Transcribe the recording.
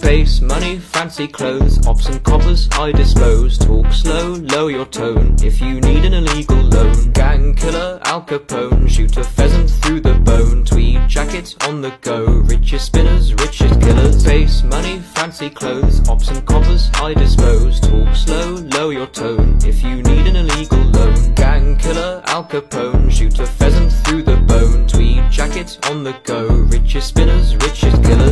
Face, money, fancy clothes, ops and coppers I dispose. Talk slow, lower your tone if you need an illegal loan. Gang killer, Al Capone, shoot a pheasant through the bone. Tweed jackets on the go, richest spinners, richest killers. Face, money, fancy clothes, ops and coppers I dispose. Talk slow, lower your tone if you need an illegal loan. Gang killer, Al Capone, shoot a pheasant through the bone. Tweed jackets on the go, richest spinners, richest killers.